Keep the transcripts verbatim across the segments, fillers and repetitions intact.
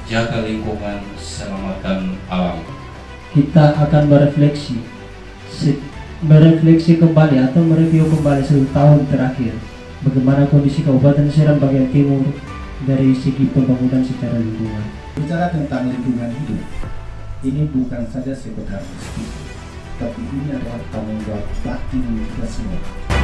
jaga lingkungan, selamatkan alam. Kita akan merefleksi, merefleksi kembali atau mereview kembali satu tahun terakhir bagaimana kondisi Kabupaten Seram bagian timur dari segi pembangunan secara lingkungan. Bicara tentang lingkungan hidup, ini bukan saja sekedar diskusi, tapi ini adalah tanggung jawab batin kita semua.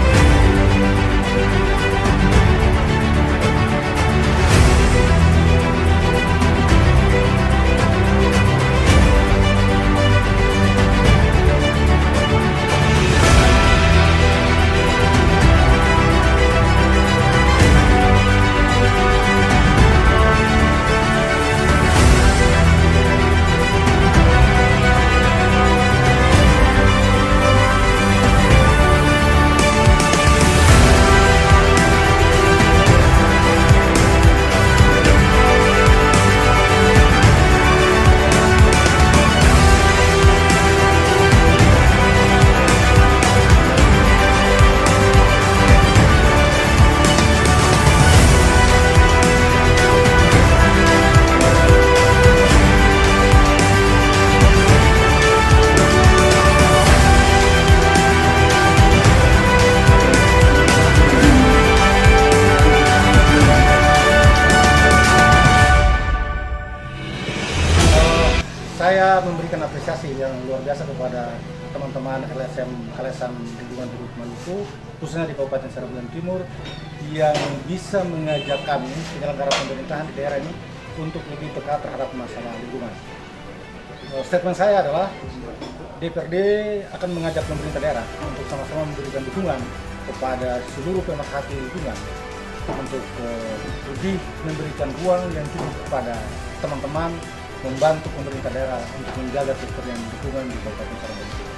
Saya memberikan apresiasi yang luar biasa kepada teman-teman L S M Kalesan Lingkungan Hidup Maluku, khususnya di Kabupaten Seram Bagian Timur, yang bisa mengajak kami penyelenggara pemerintahan di daerah ini untuk lebih dekat terhadap masalah lingkungan. Statement saya adalah D P R D akan mengajak pemerintah daerah untuk sama-sama memberikan dukungan kepada seluruh pemerhati lingkungan untuk uh, lebih memberikan ruang yang cukup kepada teman-teman, membantu pemerintah daerah untuk menjaga kebersihan lingkungan di Kabupaten Seram Bagian Timur.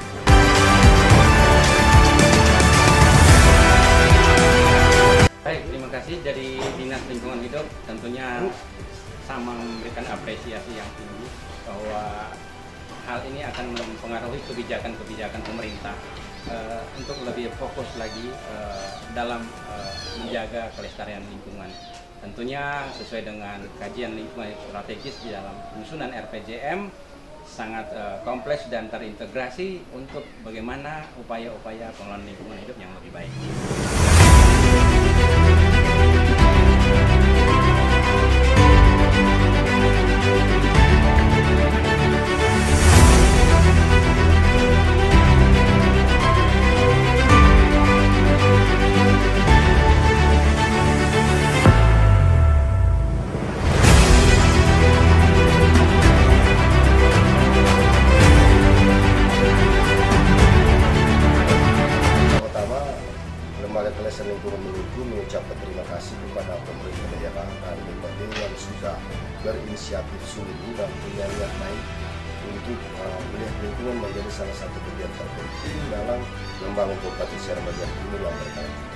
Baik, terima kasih dari Dinas Lingkungan Hidup. Tentunya sama memberikan apresiasi yang tinggi bahwa hal ini akan mempengaruhi kebijakan-kebijakan pemerintah uh, untuk lebih fokus lagi uh, dalam uh, menjaga kelestarian lingkungan. Tentunya sesuai dengan kajian lingkungan strategis di dalam penyusunan R P J M sangat uh, kompleks dan terintegrasi untuk bagaimana upaya-upaya pengelolaan lingkungan hidup yang lebih baik. Kalesan Lingkungan Maluku mengucapkan terima kasih kepada pemerintah daerah dan D P R D yang sudah berinisiatif sungguh dan punya niat baik untuk uh, melihat lingkungan menjadi salah satu bagian terpenting dalam membangun Kabupaten Seram Bagian Timur yang berkelanjutan.